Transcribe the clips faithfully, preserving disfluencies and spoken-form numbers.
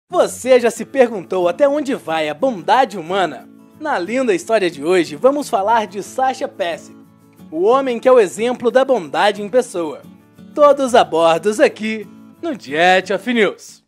Você já se perguntou até onde vai a bondade humana? Na linda história de hoje, vamos falar de Sasha Pace, o homem que é o exemplo da bondade em pessoa. Todos a bordo aqui no Jet of News.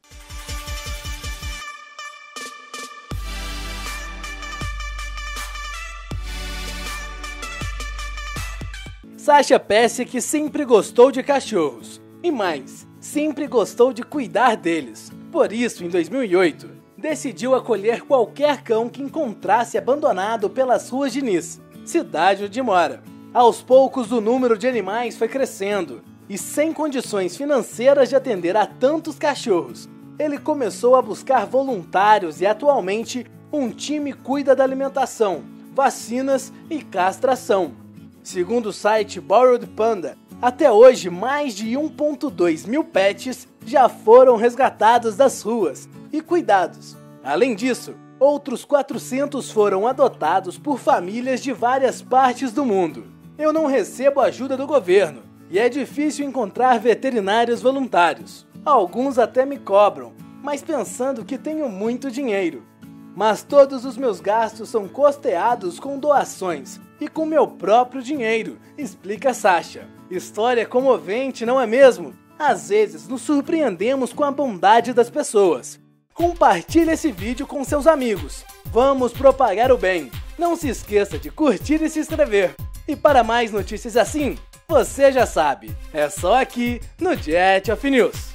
Sasha Pace, que sempre gostou de cachorros, e mais, sempre gostou de cuidar deles. Por isso, em dois mil e oito, decidiu acolher qualquer cão que encontrasse abandonado pelas ruas de Nice, cidade onde mora. Aos poucos, o número de animais foi crescendo, e sem condições financeiras de atender a tantos cachorros, ele começou a buscar voluntários e atualmente um time cuida da alimentação, vacinas e castração. Segundo o site Borrowed Panda, até hoje mais de um vírgula dois mil pets já foram resgatados das ruas e cuidados. Além disso, outros quatrocentos foram adotados por famílias de várias partes do mundo. Eu não recebo ajuda do governo e é difícil encontrar veterinários voluntários. Alguns até me cobram, mas pensando que tenho muito dinheiro. Mas todos os meus gastos são custeados com doações e com meu próprio dinheiro, explica Sasha. História comovente, não é mesmo? Às vezes nos surpreendemos com a bondade das pessoas. Compartilhe esse vídeo com seus amigos. Vamos propagar o bem. Não se esqueça de curtir e se inscrever. E para mais notícias assim, você já sabe, é só aqui no Jet of News.